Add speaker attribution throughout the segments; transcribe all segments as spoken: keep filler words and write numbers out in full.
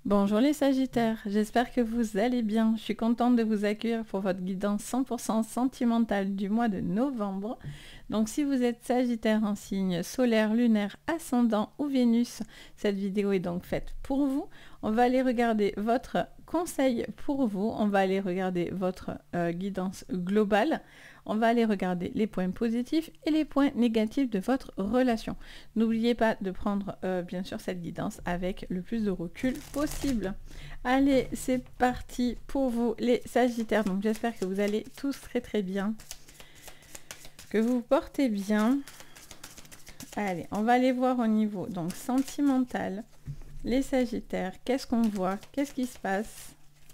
Speaker 1: Bonjour les Sagittaires, j'espère que vous allez bien. Je suis contente de vous accueillir pour votre guidance cent pour cent sentimentale du mois de novembre. Donc si vous êtes Sagittaire en signe solaire, lunaire, ascendant ou Vénus, cette vidéo est donc faite pour vous. On va aller regarder votre conseil pour vous, on va aller regarder votre euh, guidance globale. On va aller regarder les points positifs et les points négatifs de votre relation. N'oubliez pas de prendre euh, bien sûr cette guidance avec le plus de recul possible. Allez, c'est parti pour vous les Sagittaires. Donc j'espère que vous allez tous très très bien, que vous vous portez bien. Allez, on va aller voir au niveau donc sentimental. Les Sagittaires, qu'est-ce qu'on voit? Qu'est-ce qui se passe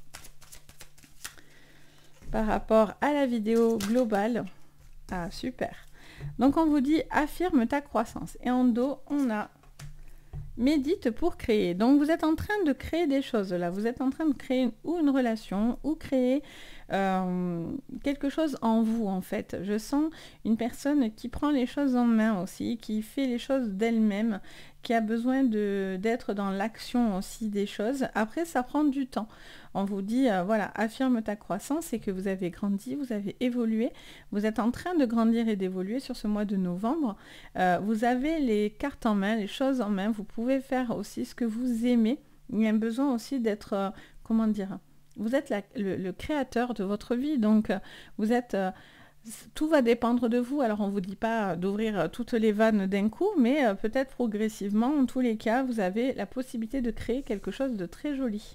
Speaker 1: par rapport à la vidéo globale? Ah, super. Donc, on vous dit affirme ta croissance. Et en dos, on a médite pour créer. Donc, vous êtes en train de créer des choses là. Vous êtes en train de créer une, ou une relation ou créer euh, quelque chose en vous en fait. Je sens une personne qui prend les choses en main aussi, qui fait les choses d'elle-même, qui a besoin de d'être dans l'action aussi des choses. Après, ça prend du temps. On vous dit, euh, voilà, affirme ta croissance et que vous avez grandi, vous avez évolué. Vous êtes en train de grandir et d'évoluer sur ce mois de novembre. Euh, vous avez les cartes en main, les choses en main. Vous pouvez faire aussi ce que vous aimez. Il y a un besoin aussi d'être, euh, comment dire, vous êtes la, le, le créateur de votre vie. Donc, euh, vous êtes... Euh, tout va dépendre de vous. Alors on ne vous dit pas d'ouvrir toutes les vannes d'un coup, mais euh, peut-être progressivement, en tous les cas, vous avez la possibilité de créer quelque chose de très joli.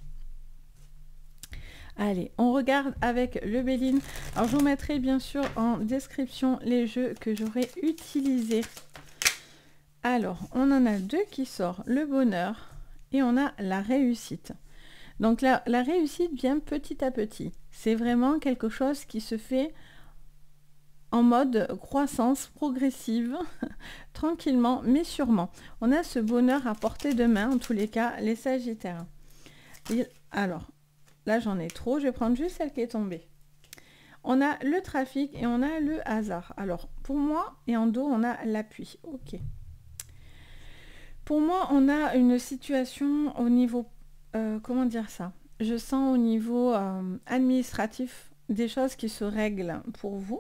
Speaker 1: Allez, on regarde avec le Béline. Alors je vous mettrai bien sûr en description les jeux que j'aurai utilisés. Alors, on en a deux qui sortent, le bonheur et on a la réussite. Donc la, la réussite vient petit à petit. C'est vraiment quelque chose qui se fait en mode croissance progressive, tranquillement mais sûrement. On a ce bonheur à portée de main, en tous les cas, les Sagittaires. Et alors, là j'en ai trop, je vais prendre juste celle qui est tombée. On a le trafic et on a le hasard. Alors, pour moi, et en dos, on a l'appui. Ok. Pour moi, on a une situation au niveau, euh, comment dire ça? Je sens au niveau euh, administratif des choses qui se règlent pour vous.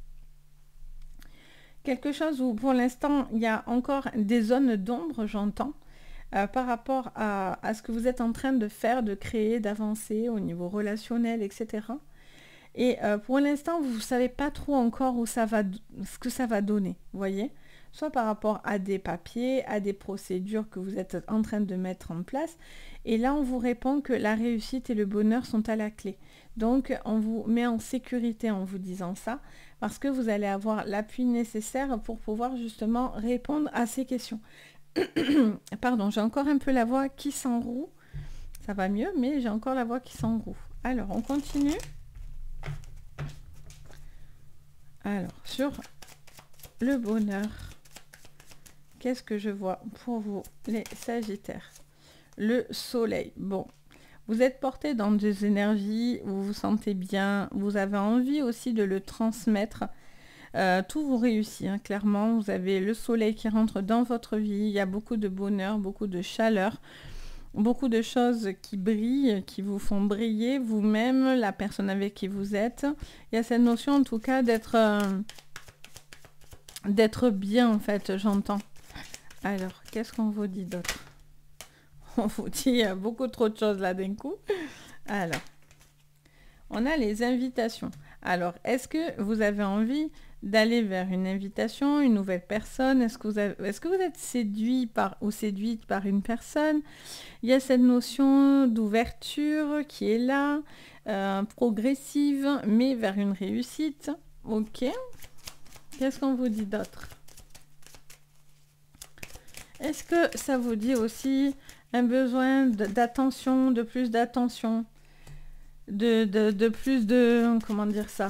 Speaker 1: Quelque chose où pour l'instant il y a encore des zones d'ombre, j'entends, euh, par rapport à, à ce que vous êtes en train de faire, de créer, d'avancer au niveau relationnel, et cetera. Et euh, pour l'instant, vous ne savez pas trop encore où ça va, ce que ça va donner, vous voyez, soit par rapport à des papiers, à des procédures que vous êtes en train de mettre en place. Et là, on vous répond que la réussite et le bonheur sont à la clé. Donc, on vous met en sécurité en vous disant ça, parce que vous allez avoir l'appui nécessaire pour pouvoir justement répondre à ces questions. Pardon, j'ai encore un peu la voix qui s'enroue. Ça va mieux, mais j'ai encore la voix qui s'enroue. Alors, on continue. Alors, sur le bonheur, qu'est-ce que je vois pour vous, les Sagittaires? Le soleil. Bon, vous êtes porté dans des énergies où vous vous sentez bien, vous avez envie aussi de le transmettre. Euh, tout vous réussit, hein, clairement. Vous avez le soleil qui rentre dans votre vie. Il y a beaucoup de bonheur, beaucoup de chaleur, beaucoup de choses qui brillent, qui vous font briller vous-même, la personne avec qui vous êtes. Il y a cette notion, en tout cas, d'être euh, d'être bien, en fait, j'entends. Alors, qu'est-ce qu'on vous dit d'autre? On vous dit euh, beaucoup trop de choses là d'un coup. Alors, on a les invitations. Alors, est-ce que vous avez envie d'aller vers une invitation, une nouvelle personne? Est-ce que vous avez, est-ce que vous êtes séduit par ou séduite par une personne? Il y a cette notion d'ouverture qui est là, euh, progressive, mais vers une réussite. Ok. Qu'est-ce qu'on vous dit d'autre? Est-ce que ça vous dit aussi un besoin d'attention, de plus d'attention, de, de, de plus de... Comment dire ça?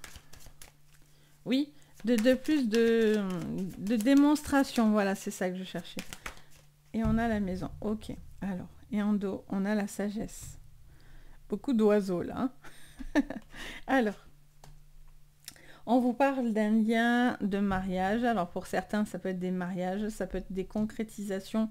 Speaker 1: Oui, de, de plus de, de démonstration. Voilà, c'est ça que je cherchais. Et on a la maison. Ok. Alors, et en dos, on a la sagesse. Beaucoup d'oiseaux, là. Hein. Alors, on vous parle d'un lien de mariage. Alors, pour certains, ça peut être des mariages, ça peut être des concrétisations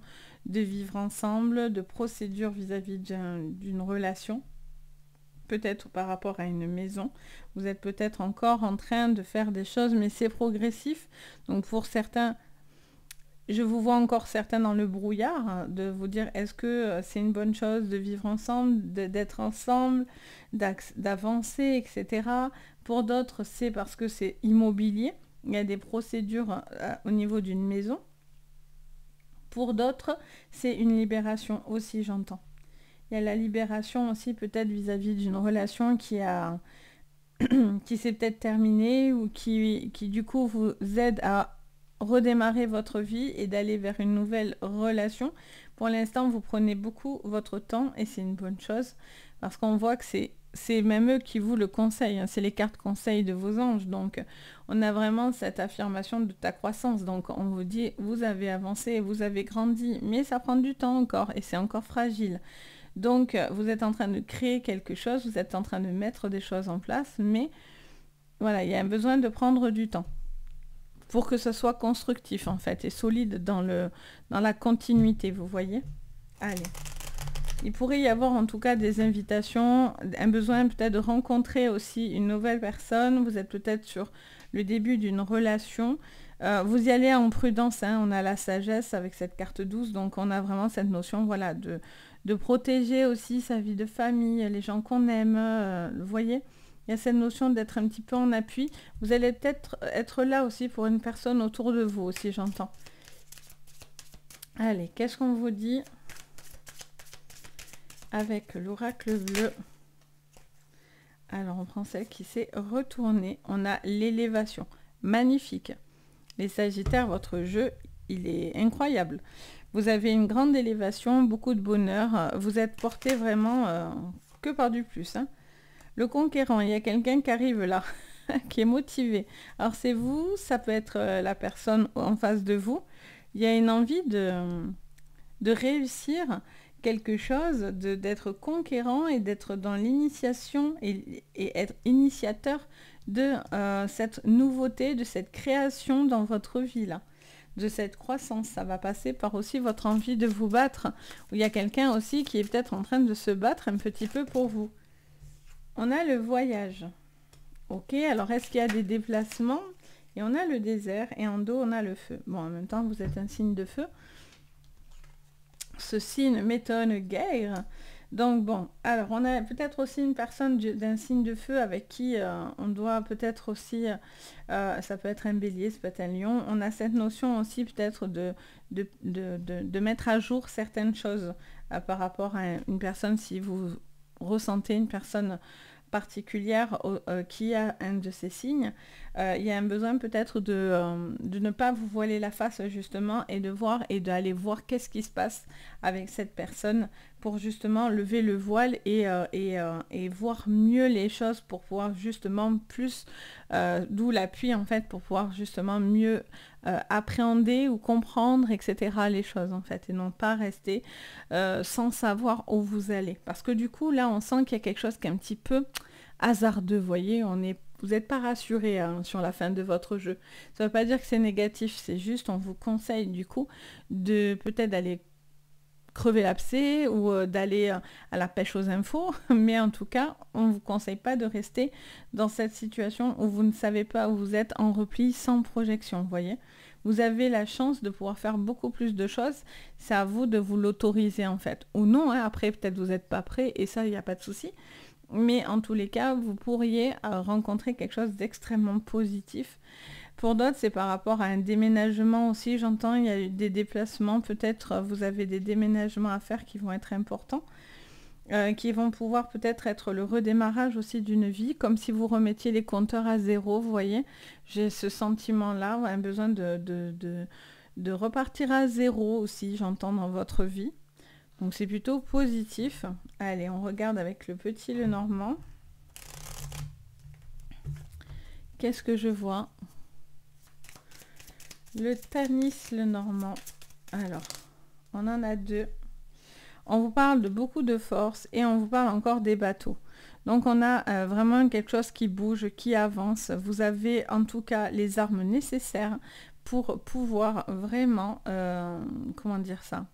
Speaker 1: de vivre ensemble, de procédure vis-à-vis d'une relation, peut-être par rapport à une maison. Vous êtes peut-être encore en train de faire des choses, mais c'est progressif. Donc pour certains, je vous vois encore certains dans le brouillard, hein, de vous dire est-ce que c'est une bonne chose de vivre ensemble, d'être ensemble, d'avancer, et cetera. Pour d'autres, c'est parce que c'est immobilier. Il y a des procédures euh, au niveau d'une maison. Pour d'autres, c'est une libération aussi, j'entends. Il y a la libération aussi peut-être vis-à-vis d'une relation qui a qui s'est peut-être terminée ou qui, qui du coup vous aide à redémarrer votre vie et d'aller vers une nouvelle relation. Pour l'instant, vous prenez beaucoup votre temps et c'est une bonne chose parce qu'on voit que c'est c'est même eux qui vous le conseillent, hein. C'est les cartes conseils de vos anges. Donc, on a vraiment cette affirmation de ta croissance. Donc, on vous dit, vous avez avancé, vous avez grandi, mais ça prend du temps encore et c'est encore fragile. Donc, vous êtes en train de créer quelque chose, vous êtes en train de mettre des choses en place, mais voilà, il y a un besoin de prendre du temps pour que ce soit constructif, en fait, et solide dans, le, dans la continuité, vous voyez. Allez. Il pourrait y avoir en tout cas des invitations, un besoin peut-être de rencontrer aussi une nouvelle personne. Vous êtes peut-être sur le début d'une relation. Euh, vous y allez en prudence, hein. On a la sagesse avec cette carte douce, donc on a vraiment cette notion, voilà, de, de protéger aussi sa vie de famille, les gens qu'on aime, euh, vous voyez. Il y a cette notion d'être un petit peu en appui. Vous allez peut-être être là aussi pour une personne autour de vous aussi, j'entends. Allez, qu'est-ce qu'on vous dit avec l'oracle bleu? Alors, on prend celle qui s'est retournée. On a l'élévation. Magnifique. Les Sagittaires, votre jeu, il est incroyable. Vous avez une grande élévation, beaucoup de bonheur. Vous êtes porté vraiment euh, que par du plus, hein. Le conquérant, il y a quelqu'un qui arrive là, qui est motivé. Alors, c'est vous, ça peut être euh, la personne en face de vous. Il y a une envie de, de réussir quelque chose, d'être conquérant et d'être dans l'initiation et, et être initiateur de euh, cette nouveauté, de cette création dans votre vie là, de cette croissance. Ça va passer par aussi votre envie de vous battre, où il y a quelqu'un aussi qui est peut-être en train de se battre un petit peu pour vous. On a le voyage. Ok, alors est-ce qu'il y a des déplacements? Et on a le désert et en dos on a le feu. Bon, en même temps vous êtes un signe de feu. Ce signe m'étonne guère. Donc bon, alors on a peut-être aussi une personne d'un signe de feu avec qui euh, on doit peut-être aussi, euh, ça peut être un bélier, ça peut être un lion, on a cette notion aussi peut-être de, de, de, de, de mettre à jour certaines choses euh, par rapport à une personne, si vous ressentez une personne particulière euh, qui a un de ces signes, euh, il y a un besoin peut-être de, euh, de ne pas vous voiler la face justement et de voir et d'aller voir qu'est-ce qui se passe avec cette personne pour justement lever le voile et, euh, et, euh, et voir mieux les choses pour pouvoir justement plus, euh, d'où l'appui en fait, pour pouvoir justement mieux euh, appréhender ou comprendre, et cetera les choses en fait, et non pas rester euh, sans savoir où vous allez. Parce que du coup, là, on sent qu'il y a quelque chose qui est un petit peu hasardeux, vous voyez, on est, vous n'êtes pas rassuré hein, sur la fin de votre jeu. Ça ne veut pas dire que c'est négatif, c'est juste, on vous conseille du coup de peut-être d'aller crever l'abcès ou euh, d'aller euh, à la pêche aux infos, mais en tout cas, on ne vous conseille pas de rester dans cette situation où vous ne savez pas où vous êtes en repli sans projection, vous voyez. Vous avez la chance de pouvoir faire beaucoup plus de choses, c'est à vous de vous l'autoriser en fait. Ou non, hein, après peut-être vous n'êtes pas prêt et ça, il n'y a pas de souci. Mais en tous les cas, vous pourriez euh, rencontrer quelque chose d'extrêmement positif. Pour d'autres, c'est par rapport à un déménagement aussi, j'entends, il y a eu des déplacements, peut-être vous avez des déménagements à faire qui vont être importants, euh, qui vont pouvoir peut-être être le redémarrage aussi d'une vie, comme si vous remettiez les compteurs à zéro, vous voyez. J'ai ce sentiment-là, un besoin de, de, de, de repartir à zéro aussi, j'entends, dans votre vie. Donc c'est plutôt positif. Allez, on regarde avec le petit Lenormand. Qu'est-ce que je vois ? Le Tanis Lenormand. Alors, on en a deux. On vous parle de beaucoup de force et on vous parle encore des bateaux. Donc on a euh, vraiment quelque chose qui bouge, qui avance. Vous avez en tout cas les armes nécessaires pour pouvoir vraiment, euh, comment dire ça ?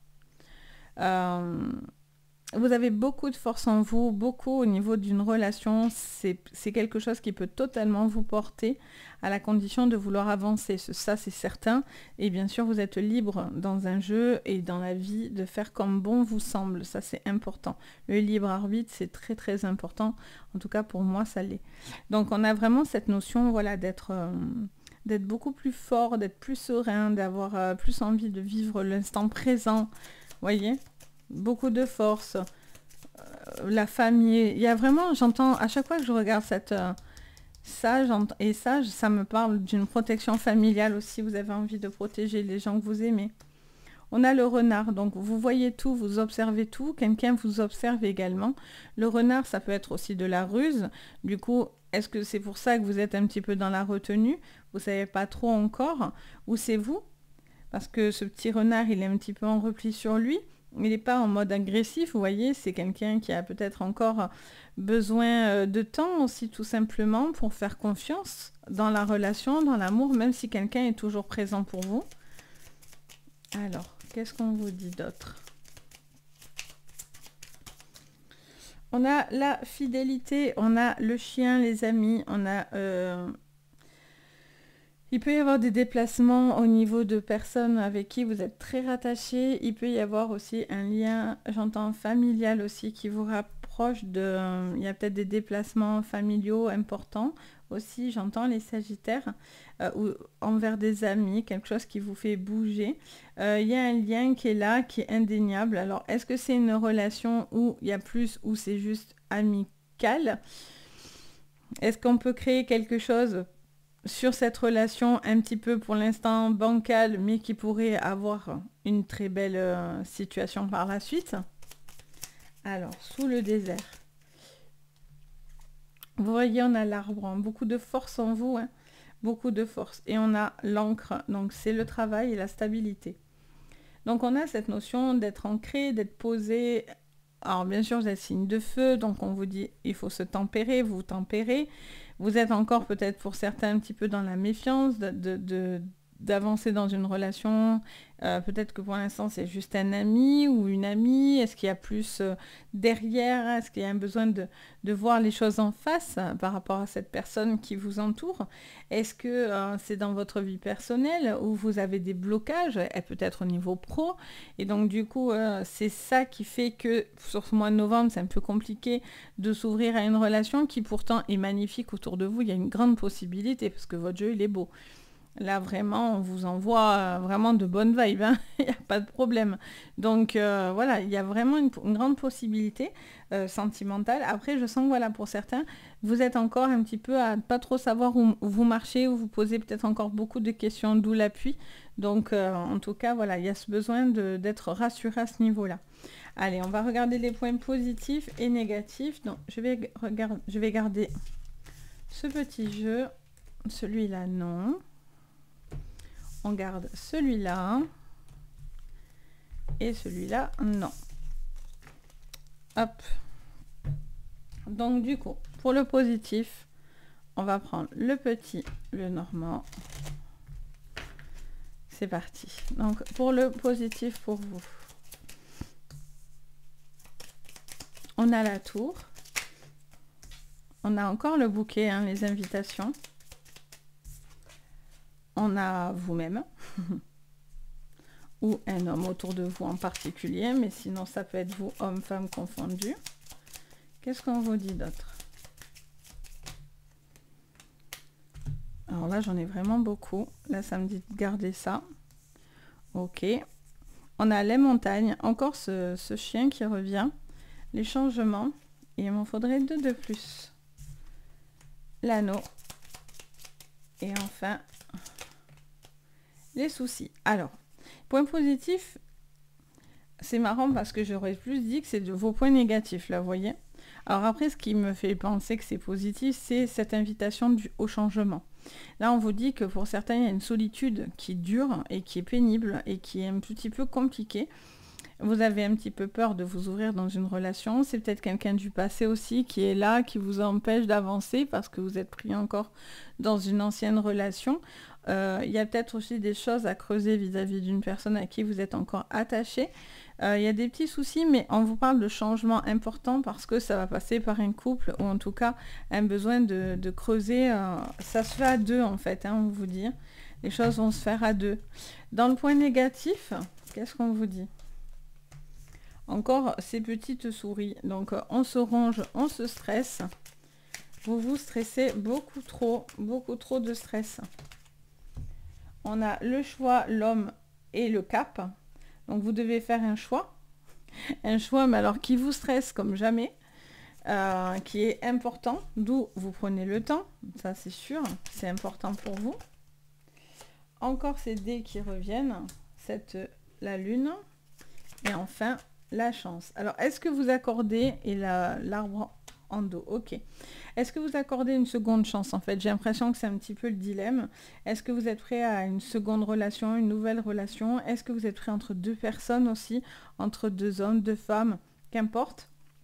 Speaker 1: Euh, vous avez beaucoup de force en vous, beaucoup au niveau d'une relation. C'est quelque chose qui peut totalement vous porter à la condition de vouloir avancer. Ça, c'est certain. Et bien sûr, vous êtes libre dans un jeu et dans la vie de faire comme bon vous semble. Ça, c'est important. Le libre arbitre, c'est très, très important. En tout cas, pour moi, ça l'est. Donc, on a vraiment cette notion, voilà, d'être... Euh, d'être beaucoup plus fort, d'être plus serein, d'avoir euh, plus envie de vivre l'instant présent. Vous voyez ? Beaucoup de force, euh, la famille, il y a vraiment, j'entends, à chaque fois que je regarde cette, euh, ça, et ça, ça me parle d'une protection familiale aussi, vous avez envie de protéger les gens que vous aimez. On a le renard, donc vous voyez tout, vous observez tout, quelqu'un vous observe également. Le renard, ça peut être aussi de la ruse, du coup, est-ce que c'est pour ça que vous êtes un petit peu dans la retenue? Vous savez pas trop encore, ou c'est vous? Parce que ce petit renard, il est un petit peu en repli sur lui. Il n'est pas en mode agressif, vous voyez, c'est quelqu'un qui a peut-être encore besoin de temps aussi tout simplement pour faire confiance dans la relation, dans l'amour, même si quelqu'un est toujours présent pour vous. Alors, qu'est-ce qu'on vous dit d'autre? On a la fidélité, on a le chien, les amis, on a... Euh, Il peut y avoir des déplacements au niveau de personnes avec qui vous êtes très rattachés. Il peut y avoir aussi un lien, j'entends, familial aussi, qui vous rapproche de... Il y a peut-être des déplacements familiaux importants aussi, j'entends, les sagittaires, euh, ou envers des amis, quelque chose qui vous fait bouger. Euh, il y a un lien qui est là, qui est indéniable. Alors, est-ce que c'est une relation où il y a plus, ou c'est juste amical? Est-ce qu'on peut créer quelque chose sur cette relation un petit peu pour l'instant bancale, mais qui pourrait avoir une très belle euh, situation par la suite? Alors, sous le désert. Vous voyez, on a l'arbre, hein, beaucoup de force en vous, hein, beaucoup de force. Et on a l'encre, donc c'est le travail et la stabilité. Donc on a cette notion d'être ancré, d'être posé. Alors bien sûr, vous êtes signe de feu, donc on vous dit il faut se tempérer, vous tempérez. Vous êtes encore peut-être pour certains un petit peu dans la méfiance de, de, de, d'avancer dans une relation. Euh, peut-être que pour l'instant c'est juste un ami ou une amie. Est-ce qu'il y a plus euh, derrière? Est-ce qu'il y a un besoin de, de voir les choses en face euh, par rapport à cette personne qui vous entoure? Est-ce que euh, c'est dans votre vie personnelle où vous avez des blocages, et peut-être au niveau pro? Et donc du coup, euh, c'est ça qui fait que sur ce mois de novembre, c'est un peu compliqué de s'ouvrir à une relation qui pourtant est magnifique autour de vous. Il y a une grande possibilité parce que votre jeu, il est beau. Là, vraiment, on vous envoie euh, vraiment de bonnes vibes, hein. Il n'y a pas de problème. Donc, euh, voilà, il y a vraiment une, une grande possibilité euh, sentimentale. Après, je sens que, voilà, pour certains, vous êtes encore un petit peu à ne pas trop savoir où, où vous marchez, où vous posez peut-être encore beaucoup de questions, d'où l'appui. Donc, euh, en tout cas, voilà, il y a ce besoin d'être rassuré à ce niveau-là. Allez, on va regarder les points positifs et négatifs. Donc, je vais, regarde, je vais garder ce petit jeu. Celui-là, non. On garde celui-là. Et celui-là, non. Hop. Donc, du coup, pour le positif, on va prendre le petit, le normand. C'est parti. Donc, pour le positif pour vous, on a la tour. On a encore le bouquet, hein, les invitations. On a vous-même. Ou un homme autour de vous en particulier. Mais sinon, ça peut être vous, homme, femme confondus. Qu'est-ce qu'on vous dit d'autre? Alors là, j'en ai vraiment beaucoup. Là, ça me dit de garder ça. Ok. On a les montagnes. Encore ce, ce chien qui revient. Les changements. Et il m'en faudrait deux de plus. L'anneau. Et enfin, les soucis. Alors, point positif, c'est marrant parce que j'aurais plus dit que c'est de vos points négatifs, là, vous voyez. Alors après, ce qui me fait penser que c'est positif, c'est cette invitation du, au changement. Là, on vous dit que pour certains, il y a une solitude qui dure et qui est pénible et qui est un petit peu compliquée. Vous avez un petit peu peur de vous ouvrir dans une relation. C'est peut-être quelqu'un du passé aussi qui est là, qui vous empêche d'avancer parce que vous êtes pris encore dans une ancienne relation. Euh, il y a peut-être aussi des choses à creuser vis-à-vis d'une personne à qui vous êtes encore attaché. Euh, il y a des petits soucis, mais on vous parle de changements importants parce que ça va passer par un couple ou en tout cas un besoin de, de creuser. Euh, ça se fait à deux en fait, hein, on vous dit. Les choses vont se faire à deux. Dans le point négatif, qu'est-ce qu'on vous dit? Encore ces petites souris. Donc on se ronge, on se stresse. Vous vous stressez beaucoup trop, beaucoup trop de stress. On a le choix, l'homme et le cap. Donc vous devez faire un choix. Un choix, mais alors qui vous stresse comme jamais. Euh, qui est important. D'où vous prenez le temps. Ça c'est sûr, c'est important pour vous. Encore ces dés qui reviennent. Cette, la lune. Et enfin, la chance. Alors, est-ce que vous accordez, et l'arbre en dos, ok. Est-ce que vous accordez une seconde chance en fait? J'ai l'impression que c'est un petit peu le dilemme. Est-ce que vous êtes prêt à une seconde relation, une nouvelle relation? Est-ce que vous êtes prêt entre deux personnes aussi? Entre deux hommes, deux femmes, qu'importe.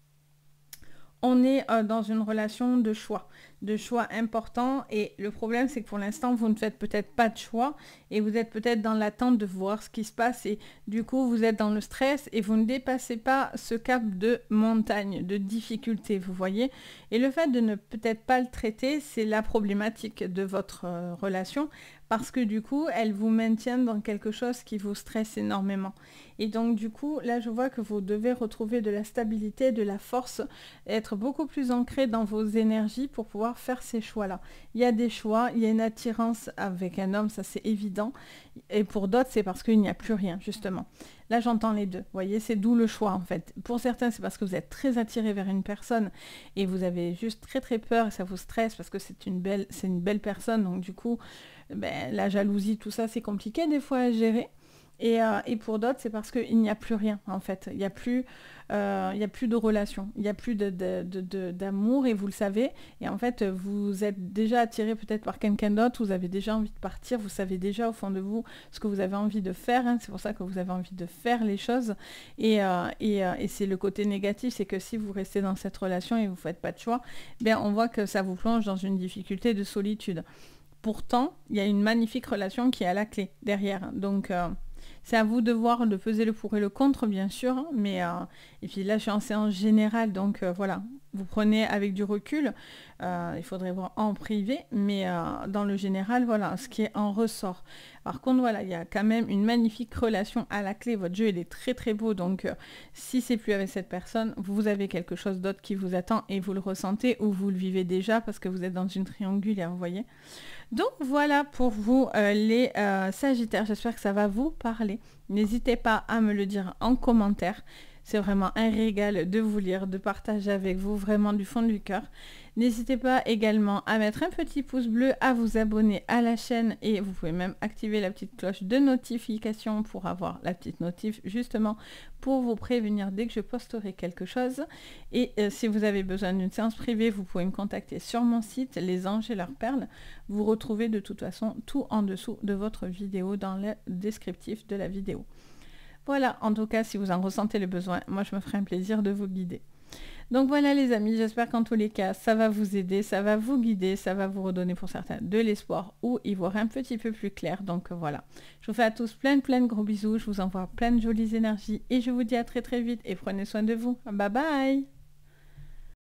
Speaker 1: On est euh, dans une relation de choix, de choix importants et le problème c'est que pour l'instant vous ne faites peut-être pas de choix et vous êtes peut-être dans l'attente de voir ce qui se passe et du coup vous êtes dans le stress et vous ne dépassez pas ce cap de montagne, de difficulté, vous voyez. Et le fait de ne peut-être pas le traiter, c'est la problématique de votre euh, relation parce que du coup elle vous maintient dans quelque chose qui vous stresse énormément. Et donc du coup là je vois que vous devez retrouver de la stabilité, de la force, être beaucoup plus ancré dans vos énergies pour pouvoir faire ces choix là. Il y a des choix, il y a une attirance avec un homme, ça c'est évident, et pour d'autres c'est parce qu'il n'y a plus rien justement. Là j'entends les deux, vous voyez, c'est d'où le choix en fait. Pour certains c'est parce que vous êtes très attiré vers une personne et vous avez juste très très peur et ça vous stresse parce que c'est une belle, c'est une belle personne, donc du coup ben, la jalousie, tout ça c'est compliqué des fois à gérer. Et, euh, et pour d'autres, c'est parce qu'il n'y a plus rien, en fait. Il n'y a plus, euh, il n'y a plus de relation, il n'y a plus de, de, de, de, d'amour, et vous le savez. Et en fait, vous êtes déjà attiré peut-être par quelqu'un d'autre, vous avez déjà envie de partir, vous savez déjà au fond de vous ce que vous avez envie de faire. Hein. C'est pour ça que vous avez envie de faire les choses. Et, euh, et, euh, et c'est le côté négatif, c'est que si vous restez dans cette relation et vous ne faites pas de choix, bien, on voit que ça vous plonge dans une difficulté de solitude. Pourtant, il y a une magnifique relation qui est à la clé derrière. Donc... Euh, c'est à vous de voir, de peser le pour et le contre, bien sûr. Hein, mais, euh, et puis là, je suis en séance générale, donc euh, voilà. Vous prenez avec du recul. Euh, il faudrait voir en privé. Mais euh, dans le général, voilà, ce qui est en ressort. Par contre, voilà, il y a quand même une magnifique relation à la clé. Votre jeu, il est très, très beau. Donc, euh, si c'est plus avec cette personne, vous avez quelque chose d'autre qui vous attend et vous le ressentez ou vous le vivez déjà parce que vous êtes dans une triangulaire, vous voyez. Donc voilà pour vous euh, les euh, Sagittaires, j'espère que ça va vous parler. N'hésitez pas à me le dire en commentaire. C'est vraiment un régal de vous lire, de partager avec vous vraiment du fond du cœur. N'hésitez pas également à mettre un petit pouce bleu, à vous abonner à la chaîne et vous pouvez même activer la petite cloche de notification pour avoir la petite notif justement pour vous prévenir dès que je posterai quelque chose. Et euh, si vous avez besoin d'une séance privée, vous pouvez me contacter sur mon site Les Anges et leurs perles. Vous retrouvez de toute façon tout en dessous de votre vidéo dans le descriptif de la vidéo. Voilà, en tout cas, si vous en ressentez le besoin, moi je me ferai un plaisir de vous guider. Donc voilà les amis, j'espère qu'en tous les cas, ça va vous aider, ça va vous guider, ça va vous redonner pour certains de l'espoir ou y voir un petit peu plus clair. Donc voilà, je vous fais à tous plein plein de gros bisous, je vous envoie plein de jolies énergies et je vous dis à très très vite et prenez soin de vous. Bye bye.